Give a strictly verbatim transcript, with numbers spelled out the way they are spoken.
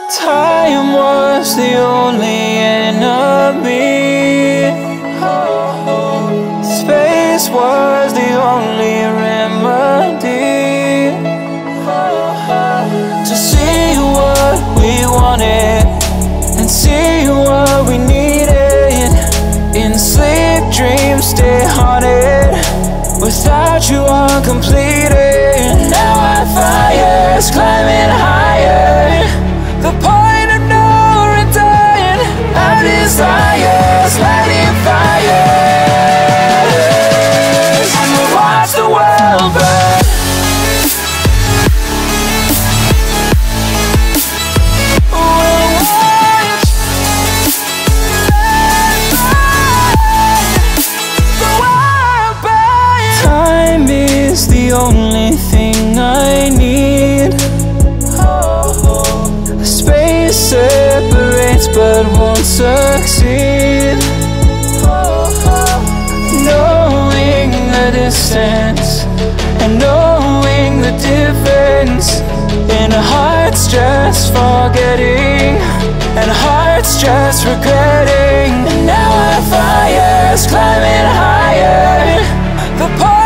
Time was the only enemy. Space was the only remedy. To see what we wanted and see what we needed. In sleep, dreams stay haunted. Without you uncompleted. Now our fire's climbing higher. The point of no return. Our desires lighting fires. And we'll watch the world burn. We'll watch the world burn. Time is the only thing I need. Space separates but won't succeed. Knowing the distance and knowing the difference. In hearts just forgetting and hearts just regretting. And now our fire's climbing higher. The